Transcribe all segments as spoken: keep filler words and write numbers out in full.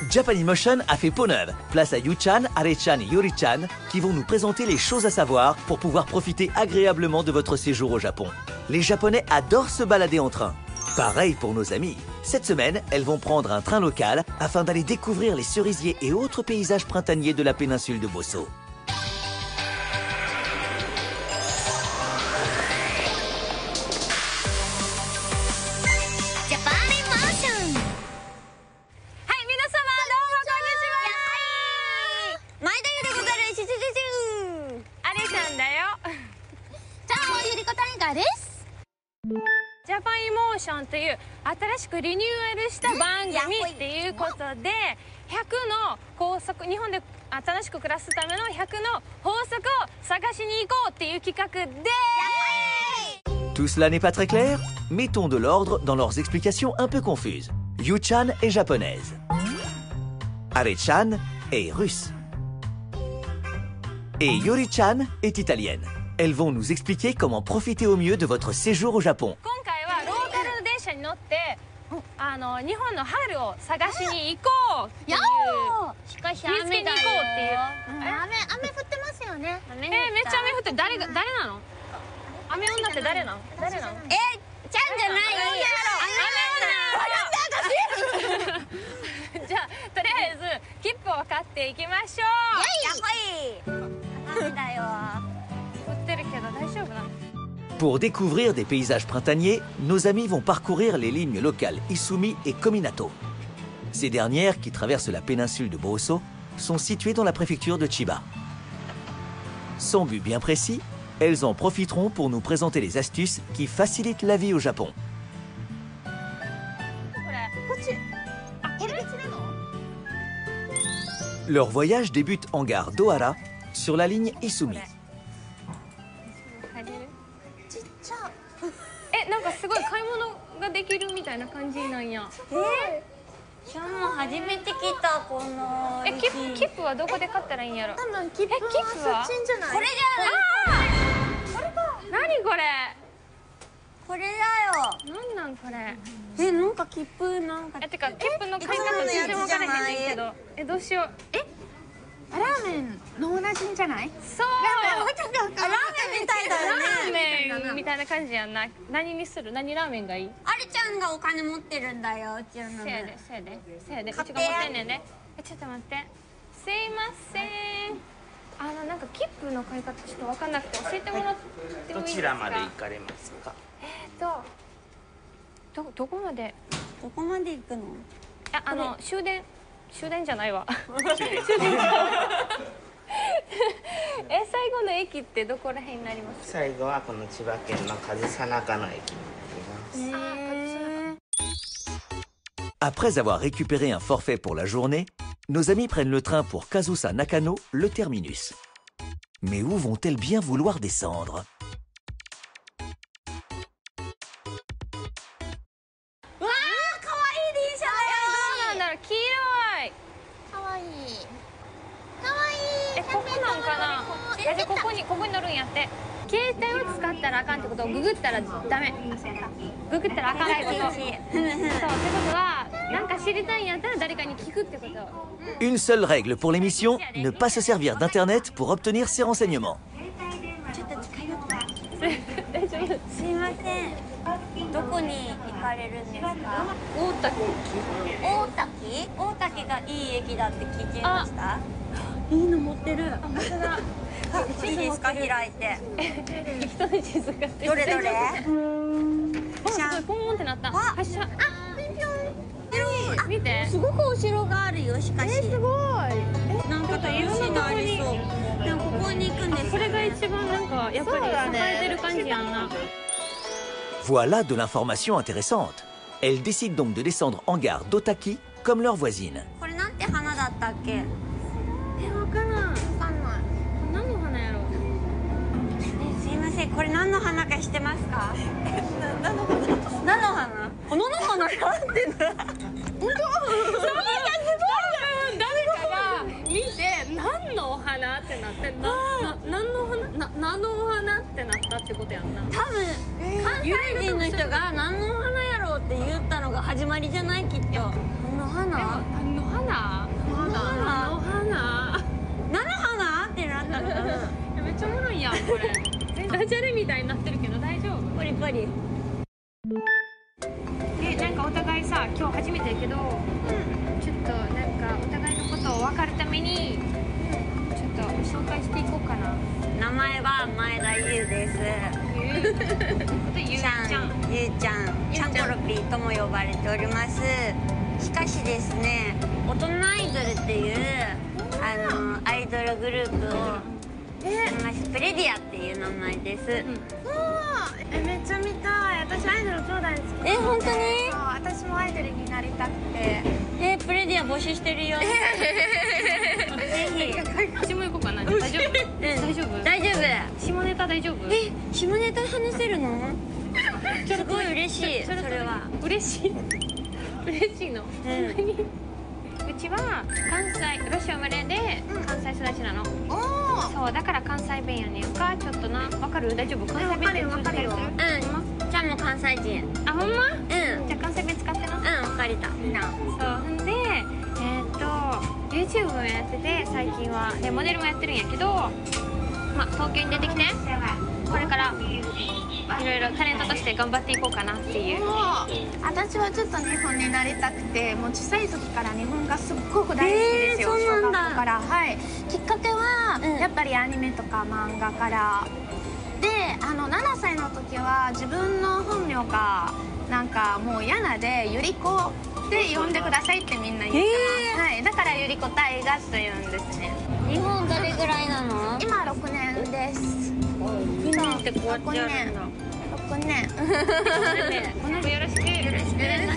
Japanimotion a fait peau neuve. Place à Yu-chan, Are-chan et Yori-chan qui vont nous présenter les choses à savoir pour pouvoir profiter agréablement de votre séjour au Japon. Les Japonais adorent se balader en train. Pareil pour nos amis. Cette semaine, elles vont prendre un train local afin d'aller découvrir les cerisiers et autres paysages printaniers de la péninsule de Bosso. Japanimotion という新しくリニューアルした番組っていうことでひゃくの法則、日本で新しく暮らすためのひゃくの法則を探しに行こうっていう企画で Tout cela n'est pas très clair? Mettons de l'ordre dans leurs explications un peu confuses. Yu-chan est japonaise. Are-chan est russe. Et Yori-chan est italienne. Elles vont nous expliquer comment profiter au mieux de votre séjour au Japon. 今回はローカル電車に乗ってあの日本の春を探しに行こうっていうしかし見つけに行こうっていう雨雨降ってますよね。 えー、めっちゃ雨降って誰が誰なの？雨女って誰なの？誰なの？ えちゃんじゃない雨女じゃあとりあえず切符を買っていきましょう。 やっほい雨だよ。 Pour découvrir des paysages printaniers, nos amis vont parcourir les lignes locales Isumi et Kominato. Ces dernières, qui traversent la péninsule de Bosso, sont situées dans la préfecture de Chiba. Sans but bien précis, elles en profiteront pour nous présenter les astuces qui facilitent la vie au Japon. Leur voyage débute en gare d'Ohara, sur la ligne Isumi. え、なんかすごい買い物ができるみたいな感じなんや。 えー、じゃあもう初めて来たこのえ、切符、切符はどこで買ったらいいんやろ。 多分切符はそっちんじゃない。これじゃない。これか。何これ。これだよ。 なんなんこれ。 え、なんか切符なんか。 え、てか切符の買い方全然分からへんねんけど。え、どうしよう。え。 ラーメンの同じんじゃない？ そう。 ラーメンみたいだよね。 ラーメンみたいな感じやんな。何にする？何ラーメンがいい？ あれちゃんがお金持ってるんだよ。うちの。 せやで、せやで、せやで。うちが持ってんねんね。え、ちょっと待って。すいません。あのなんか切符の買い方ちょっと分かんなくて教えてもらってもいいですか？ どちらまで行かれますか？ えっとどどこまで？ どこまで行くの？ あ、あの終電。 終電じゃないわ。え、最後の駅ってどこら辺になります？ 最後はこの千葉県の上総中野駅になります。 Après avoir récupéré un forfait pour la journée, nos amis prennent le train pour Kazusa Nakano, le terminus. Mais où vont-elles bien vouloir descendre? Eh, ここにここに乗るんやって。携帯を使ったらあかんってことをググったらダメ。ググったらあかんってこと。そうってことはなんか知りたいんやったら誰かに聞くってこと。 Une seule règle pour l'émission, ne pas se servir d'internet pour obtenir ces renseignements. ちょっと近寄った。大丈夫。すいません。どこに行かれるんですか？ 大滝。 大滝？大滝がいい駅だって聞いてました？いいの持ってる。あ、本当だ。いいですか、開いて。 人の地図が。 どれどれ？ あ、すごいポーンってなった。発射。あ、ピンピョン。見て。 すごくお城があるよ、しかし。 すごい。 なんか楽しいのありそう。でもここに行くんです。 これが一番なんかやっぱり栄えてる感じやんな。 Voilà de l'information intéressante. Elles décident donc de descendre en gare d'Otaki comme leurs voisines. これなんて花だったっけ？ え、わからん。わかんない。何の花やろう。 え、すいません、これ何の花か知ってますか？何の花？何の花？何の花なんてな。本当？そうなんかすごい。 誰かが見て何のお花ってなってな、何の花な何のお花ってなったってことやんな。 多分関西人の人が何の花やろうって言ったのが始まりじゃないきっと。何の花？ 何の花？ ぱり。 でなんかお互いさ今日初めてだけど、ちょっとなんかお互いのことを分かるためにちょっと紹介していこうかな。 名前は前田優です。 ゆうゆうちゃんゆうちゃん、ちゃんころぴーとも呼ばれております。しかしですね、大人アイドルっていうあのアイドルグループをやります。プレディアっていう名前です。 えめっちゃ見たい。私アイドル超大好き。 え、本当に？ そう私もアイドルになりたくて。 え、プレディア募集してるよ。ぜひ。 私も行こうかな。大丈夫？大丈夫？ 大丈夫。 下ネタ大丈夫？ え、下ネタ話せるの？すごい嬉しい。それは嬉しい。嬉しいの。 うんうちは関西ロシア生まれで関西育ちなの。そうだから関西弁やねんか。ちょっとなわかる？大丈夫？関西弁でわかるよ。うん。ちゃんも関西人。 あ、ほんま？ うん。 じゃあ関西弁使ってな。 うん、わかりた。みんな。 そうほんでえー、っと YouTube もやってて最近はでモデルもやってるんやけど、ま東京に出てきてこれからいろいろタレントとして頑張っていこうかなっていう。 私はちょっと日本になりたくて、もう小さい時から日本がすっごく大好きですよ、 えー、そうなんだ。 小学校から。はい、きっかけは、うん、やっぱりアニメとか漫画からで、あのななさいの時は自分の本名がなんかもう嫌なでゆりこって呼んでくださいってみんな言ってます、はい、だからゆりこタイガというんですね。 日本どれぐらいなの？ 今ろくねんです。 にねんってこうやってやるんだ。 ろくねん。 この子よろしく。よろしく。よろしく。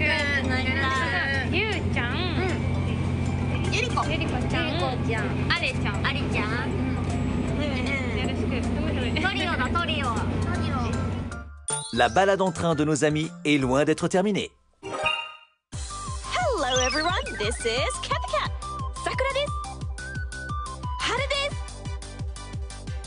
ゆうちゃん。 ゆりこ。 ゆりこちゃん。 ゆりこちゃん。 あれちゃん。 ありちゃん。 よろしく。 トリオだトリオ。トリオ。 La balade en train de nos amis est loin d'être terminée. Hello everyone, this is Cat the Cat. Sakura です。春です。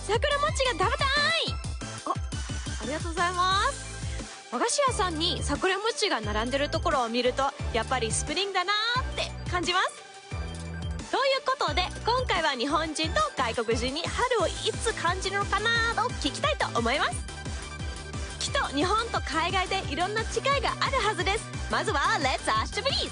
桜餅が食べたい。あ、ありがとうございます。和菓子屋さんに桜餅が並んでるところを見るとやっぱりスプリングだなーって感じます。ということで今回は日本人と外国人に春をいつ感じるのかなーと聞きたいと思います。きっと日本と海外でいろんな違いがあるはずです。まずは Let's Ask Japanese。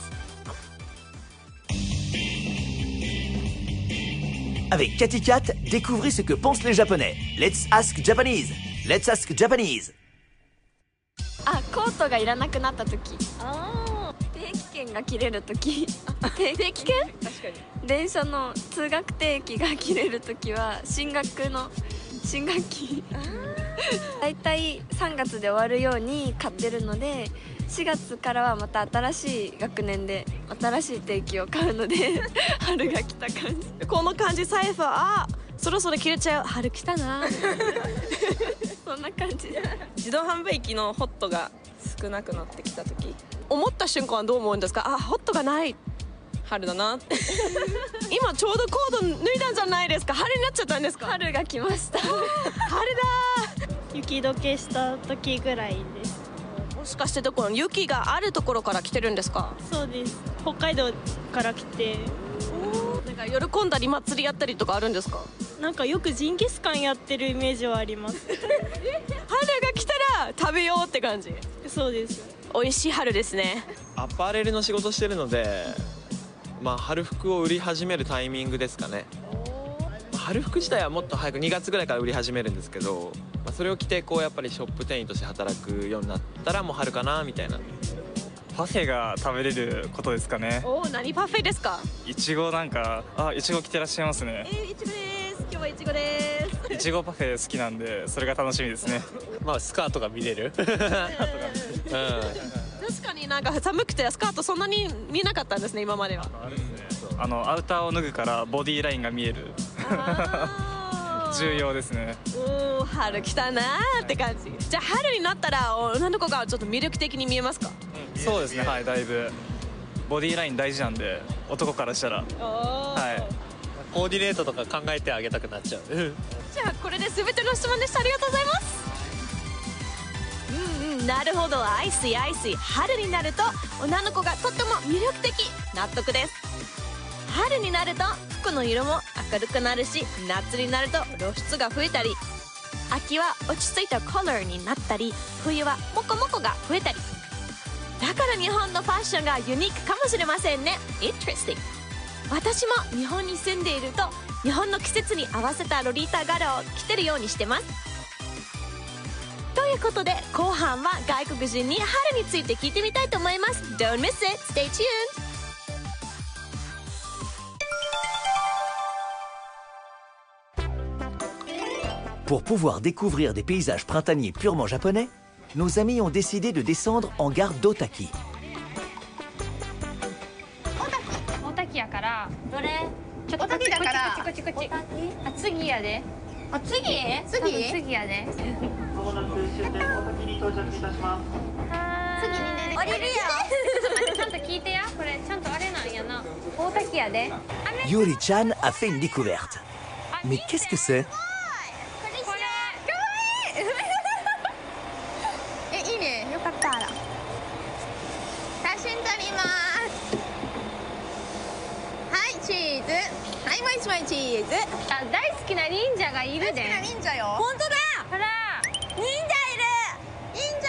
Avec Cathy Cat, découvrez ce que pensent les Japonais. Let's Ask Japanese. Let's Ask Japanese. あ、コートがいらなくなった時。ああ、定期券が切れる時。定期券？確かに。電車の通学定期が切れる時は進学の新学期。だいたいさんがつで終わるように買ってるので、しがつからはまた新しい学年で新しい定期を買うので春が来た感じ。この感じ、財布はあそろそろ切れちゃう、春来たなそんな感じ。 自動販売機のホットが少なくなってきた時、思った瞬間はどう思うんですか？あ、ホットがない、春だなって今ちょうどコード脱いだんじゃないですか？春になっちゃったんですか？ 春が来ました春だー雪解けした時ぐらいです。 もしかしてどこの雪があるところから来てるんですか？ そうです、北海道から来て。 なんか喜んだり祭りやったりとかあるんですか？ なんかよくジンギスカンやってるイメージはあります春が来たら食べようって感じ。 そうです。 美味しい春ですね。 アパレルの仕事してるので、まあ春服を売り始めるタイミングですかね。春服自体はもっと早くにがつぐらいから売り始めるんですけど、まあ、それを着てこうやっぱりショップ店員として働くようになったらもう春かなみたいな。 パフェが食べれることですかね。 おお、何パフェですか？ いちご、なんかあ、いちご着てらっしゃいますね。 えー、いちごです。今日はいちごです。 いちごパフェ好きなんでそれが楽しみですねまあスカートが見れるうん、 確かになんか寒くてスカートそんなに見えなかったんですね、今までは。 あれですね、あのアウターを脱ぐからボディーラインが見える重要ですね。 おお、春来たなーって感じ。じゃあ春になったら女の子がちょっと魅力的に見えますか？ うん、そうですね、はい、だいぶボディーライン大事なんで、男からしたら。はい、 コーディネートとか考えてあげたくなっちゃうじゃあこれで全ての質問でした。ありがとうございます。うんうん、なるほど、アイスイアイスイ。春になると女の子がとっても魅力的。納得です。春になると服の色も明るくなるし、夏になると露出が増えたり、 秋は落ち着いたカラーになったり、冬はモコモコが増えたり。だから日本のファッションがユニークかもしれませんね。 Interesting。 私も日本に住んでいると日本の季節に合わせたロリータ柄を着てるようにしてます。ということで後半は外国人に春について聞いてみたいと思います。 Don't miss it! Stay tuned! Pour pouvoir découvrir des paysages printaniers purement japonais, nos amis ont décidé de descendre en gare d'Otaki. 大滝やから。 どれ？ ちょっとこっちこっちこっちこっちこっち。あ、次やで。 あ、次？ 次？次やで。 まもなく終点大滝に到着いたします。 次にね。 降りるよ。 ちょっと待って、ちゃんと聞いてや。これちゃんとあれなんやな。大滝やで。 Yuri-chan a fait une découverte. Mais qu'est-ce que c'est? え、いいね。よかったら。写真撮ります。はい、チーズ。はい、もう一枚チーズ。 あ、大好きな忍者がいるで。 大好きな忍者よ。 本当だ。 ほら。 忍者いる。 忍者。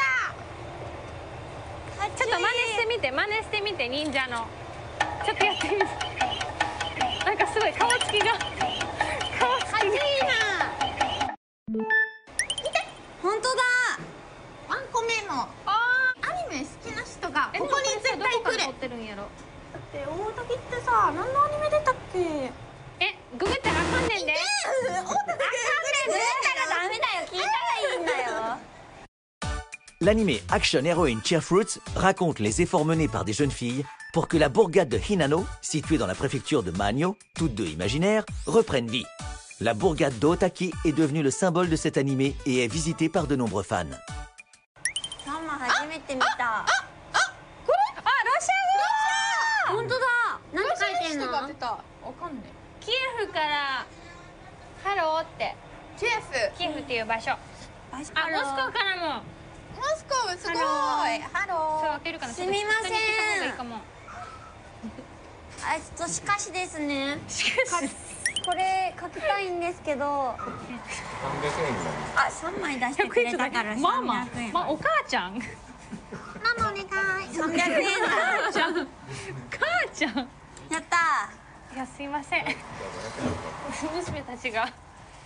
ちょっと真似してみて、真似してみて、忍者の。ちょっとやってみて。なんかすごい顔つきが。顔つきが。いいな。 本当だ。 ワンコメの。アニメ好きな人がここに絶対来る。 撮ってるんやろ。 で、大滝ってさ、何のアニメ出たっけ？ え、ググったらあかんねんで。 大滝ググったらダメだよ。聞いたらいいんだよ。 L'anime Action Heroine Cheerfruits raconte les efforts menés par des jeunes filles pour que la bourgade de Hinano, située dans la préfecture de Magno, toutes deux imaginaires, reprenne vie. La bourgade d'Otaki est devenue le symbole de cet animé et est visitée par de nombreux fans. サンマ初めて見た。 あ、あ、これ？あ、ロシア語。 本当だ。何書いてんの？ わかんねえ。 キエフからハローって。 キエフ。 キエフっていう場所。あ、モスクワからも。 モスクワすごい。ハロー。 そう、開けるかな。 すみません。 いいかも。 あ、ちょっとしかしですね。 しかし。 これ書きたいんですけど。あ、三枚出してくれたからママ、 三百円。 まあ、お母ちゃん。 ママお願い。 三百円だ。 母ちゃん。母ちゃん。 やったいや、すいません。娘たちが。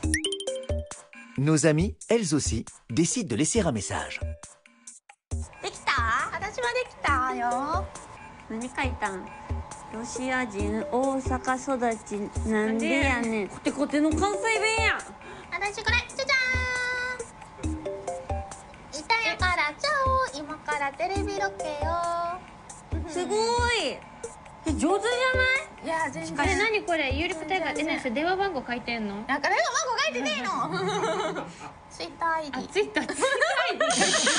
Nos amis, elles aussi, décident de laisser un message. できた？ 私はできたよ。 何書いたん？ロシア人大阪育ちなんでやねん。コテコテの関西弁や。 私これじゃじゃーん。いたやからちゃお今からテレビロケよ。 すごい。え、上手じゃない？ いや全然。 え、何これ？有力タイガー。え、何それ電話番号書いてんの？ なんか電話番号書いてねえの。ツイッター アイディ。 あ、ツイッター。ツイッター アイディ。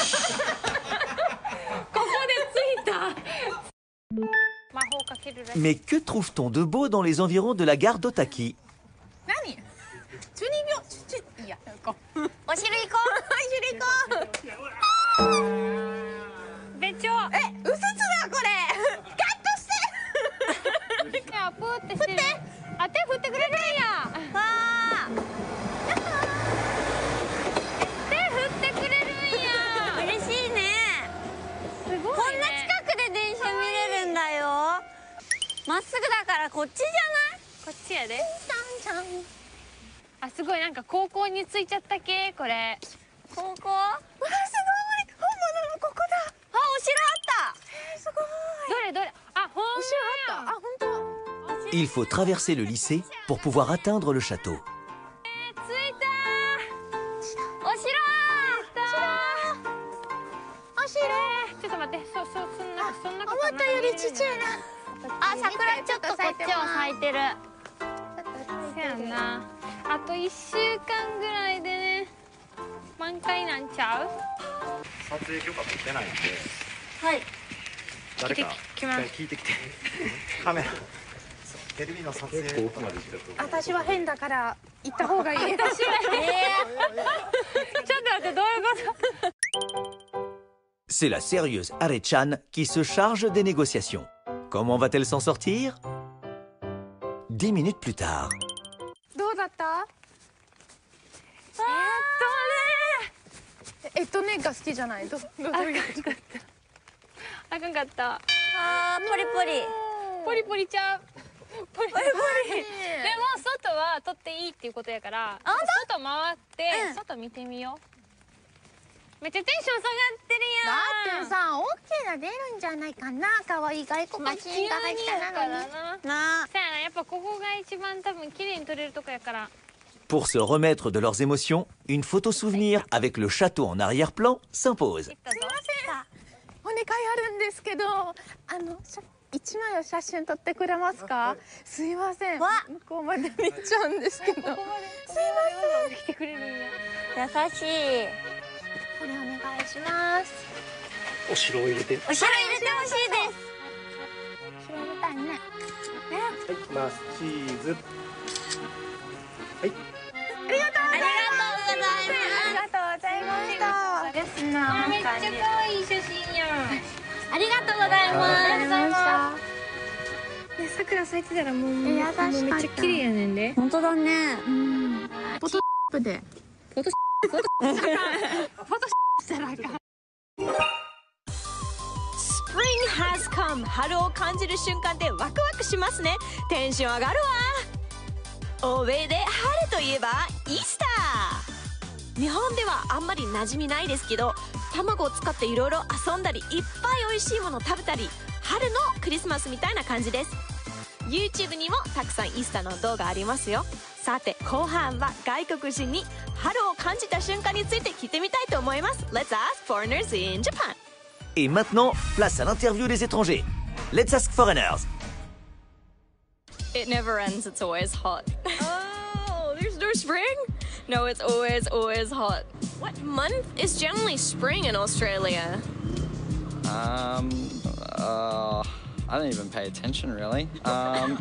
ここでツイッター。魔法かけるらしい。 Mais que trouve-t-on de beau dans les environs de la gare d'Otaki? 何？じゅうにびょう。ちょちょいや行こう。 お汁行こう。 お汁行こう。 べちょ。 え、うすつだこれ。カットして。 じゃあプーってして。あ、手振ってくれるんや。 わあ。 手振ってくれるんや。 嬉しいね。 すごいね。 こんな近くで電車見れるんだよ。まっすぐだからこっちじゃない？ こっちやで。 ちゃんちゃん。 あ、すごいなんか高校に着いちゃった系これ。 高校？ わあすごい。本物のここだ。 あ、お城あった。 えー、すごい。 どれどれ。あ、ほんお城あった。あ、本当。 Il faut traverser le lycée pour pouvoir atteindre le château. 着いたお城。 お城。 ちょっと待って。そそそんなそんなこと思ったよりちっちゃいな。 あ、桜ちょっとこっちを咲いてる。 せやんな。あといっしゅうかんぐらいでね満開なんちゃう？ 撮影許可取ってないんで、 はい。 誰か来ます聞いてきて。カメラ。テレビの撮影。結構奥まで行ったと。 私は変だから行った方がいい。私はちょっと待ってどういうこと？ C'est la sérieuse Are-chan qui se charge des négociations. Comment va-t-elle s'en sortir? Dix minutes plus tard. どうだった？ えーっとねえっとねが好きじゃない。どどういうこと？ あかんかった。 あーポリポリポリポリちゃう。ポリポリ。でも外は撮っていいっていうことやから、外回って外見てみよう。めっちゃテンション下がってるやん。 だってさ、オッケーが出るんじゃないかな。可愛い外国人が来たなのに。 なあ。そうやな、やっぱここが一番多分綺麗に撮れるとこやから。 Pour se remettre de leurs émotions, une photo souvenir avec le château en arrière-plan s'impose. すいません。お願いあるんですけど、あの一枚お写真撮ってくれますか？すいません。向こうまで見ちゃうんですけど。すいません。 来てくれるんや。 優しい。 これお願いします。 お城を入れて。 お城入れてほしいです。 城みたいね。 はい、いきます。チーズ。はい。 ありがとうございます。ありがとうございました。ですな。 めっちゃ可愛い写真やん。 ありがとうございます。 ありがとうございました。ね、桜咲いてたらもうめっ優しかった。 ちゃ綺麗やねんで。 本当だね。 うん。フォトップで。 フォトフォトフォトしたらあかん。 Spring has come 春を感じる瞬間でワクワクしますね。テンション上がるわ。欧米で春といえばイースター。日本ではあんまり馴染みないですけど、卵を使っていろいろ遊んだりいっぱい美味しいものを食べたり、春のクリスマスみたいな感じです。 YouTube にもたくさんイースターの動画ありますよ。さて後半は外国人に春を感じた瞬間について聞いてみたいと思います。 Let's ask foreigners in Japan. Et maintenant, place à l'interview des étrangers. Let's ask foreigners. It never ends, it's always hot. Oh, there's no spring? No, it's always, always hot. What month is generally spring in Australia? Um, uh, I don't even pay attention really. Um,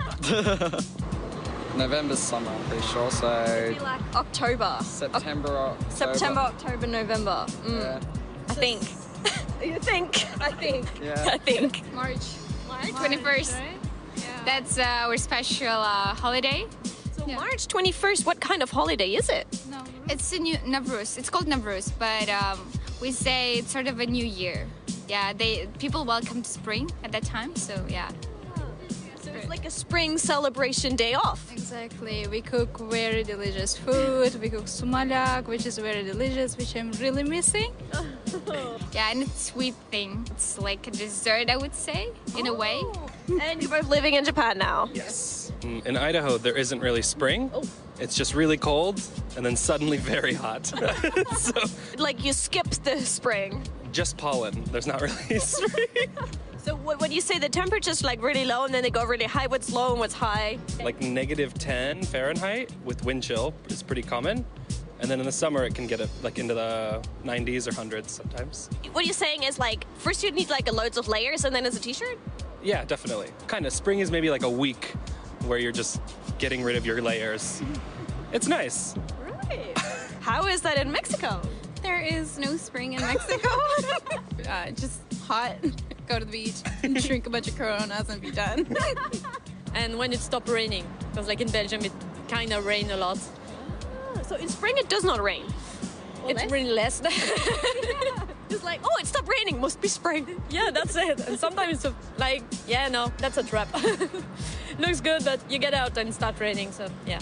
November's summer, I'm pretty sure, so... Maybe like October. September, October. September, October, November. Mm. Yeah. I think. You think? I think. Yeah. I think. March. March twenty-first. Right? Yeah. That's uh, our special uh, holiday. So yeah. March twenty-first, what kind of holiday is it? No. It's a new Navruz. It's called Navruz, but um, we say it's sort of a new year. Yeah, they people welcome spring at that time, so yeah. So it's like a spring celebration day off. Exactly. We cook very delicious food. We cook sumalak, which is very delicious, which I'm really missing. Yeah, and it's a sweet thing. It's like a dessert, I would say, in oh. a way. And you're both living in Japan now. Yes. In Idaho, there isn't really spring. Oh. It's just really cold and then suddenly very hot. So, like you skipped the spring. Just pollen. There's not really spring. So what, what do you say? The temperature's like really low and then they go really high. What's low and what's high? Like negative ten Fahrenheit with wind chill is pretty common. And then in the summer, it can get a, like into the nineties or hundreds sometimes. What you're saying is like, first you need like a loads of layers and then it's a t-shirt? Yeah, definitely. Kind of. Spring is maybe like a week where you're just getting rid of your layers. It's nice. Right. How is that in Mexico? There is no spring in Mexico. uh, just hot. Go to the beach, drink a bunch of Coronas and be done. And when it stopped raining, because like in Belgium, it kind of rained a lot. So in spring it does not rain. Or it's less? Really less. It's like, oh, it stopped raining, must be spring. Yeah, that's it. And sometimes it's like, yeah, no, that's a trap. Looks good, but you get out and start raining, so yeah.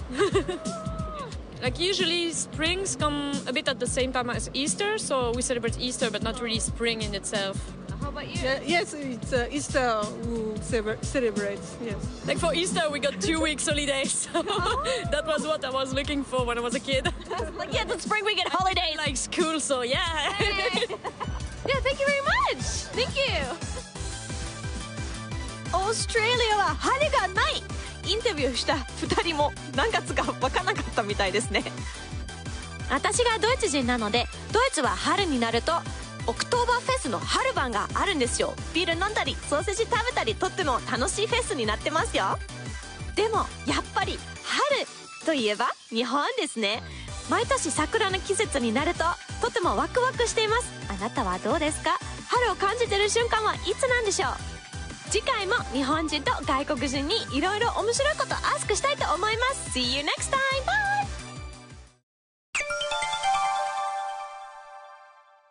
Like usually springs come a bit at the same time as Easter, so we celebrate Easter, but not really spring in itself. How about you? Yeah, yes, it's uh, Easter who celebrates, yes. Like for Easter, we got two weeks holidays. So oh. That was what I was looking for when I was a kid. Like, yeah, the spring we get holidays. Like school, so yeah. Hey. Yeah, thank you very much. Thank you. オーストラリアは晴れがない。インタビューしたふたりも何月か分からなかったみたいですね。私がドイツ人なので、ドイツは春になるとオクトーバーフェスの春晩があるんですよ。ビール飲んだりソーセージ食べたり、とっても楽しいフェスになってますよ。でもやっぱり春といえば日本ですね。毎年桜の季節になるととてもワクワクしています。あなたはどうですか？春を感じている瞬間はいつなんでしょう？次回も日本人と外国人にいろいろ面白いことをアスクしたいと思います。 See you next time! Bye!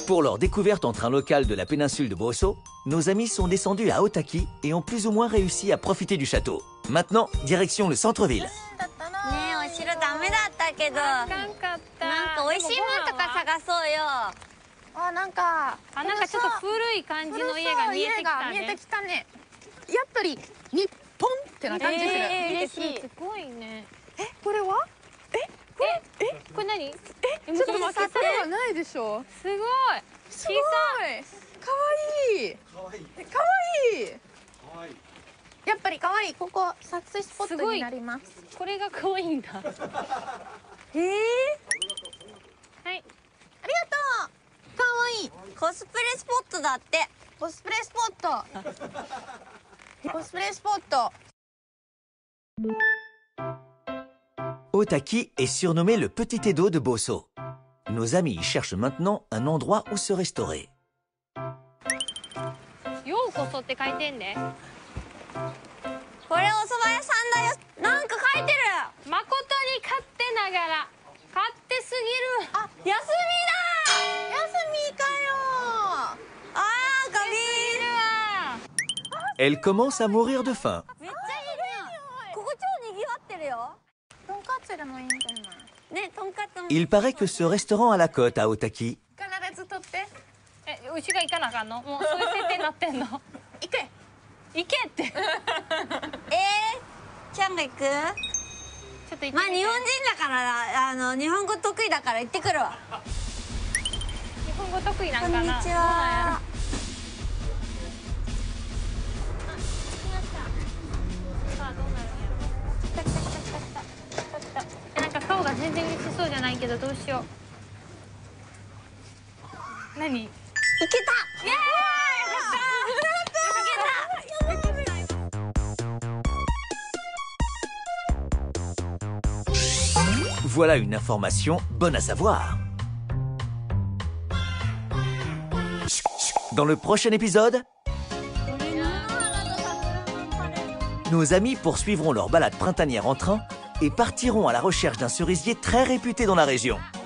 Pour leur découverte en train local de la péninsule de Boso, nos amis sont descendus à Otaki et ont plus ou moins réussi à profiter du château. Maintenant, direction le centre-ville. ねえお城ダメだったけどなんか美味しいものとか探そうよ。 あ、なんかあ、なんかちょっと古い感じの家が見えてきたね。 見えてきたね。やっぱり日本ってな感じする。 えー、 嬉しい。 すごいね。 え、これは？え、これえ、これ何？え、 ちょっと待って、それはないでしょ。 すごい。 すごい。可愛い。可愛い。可愛い。可愛い。やっぱり可愛い。ここ撮影スポットになります。 これが可愛いんだ。 へえ。 はい。 ありがとう。可愛い。 コスプレスポットだって。 コスプレスポット。コスプレスポット。 Otaki est surnommé le petit Edo de Boso. Nos amis y cherchent maintenant un endroit où se restaurer. ようこそって書いてんで。 これお蕎麦屋さんだよ。なんか書いてる。 誠に勝手ながら勝手すぎる。 あ、休みだ。 休みかよ。 あー、ガビーるわ。 Elle commence à mourir de faim. めっちゃいるやん。ここ超賑わってるよ。 とんかつでもいいんじゃない？ ね、とんかつも。 Il paraît que ce restaurant à la côte à Otaki 必ず取って。 え、うちが行かなあかんの？もうそういう設定になってんの？ 行け。 行けって。 えー、ちゃんが行く？ ちょっと行ってみて。 まあ日本人だからあの日本語得意だから行ってくるわ。 日本語得意なんかな。 こんにちは。 さあどうなるんやろ。来た来た来た来た来た来た来た。なんか顔が全然嬉しそうじゃないけどどうしよう。何？いけた。イエーイ。 Voilà une information bonne à savoir. Dans le prochain épisode, nos amis poursuivront leur balade printanière en train et partiront à la recherche d'un cerisier très réputé dans la région.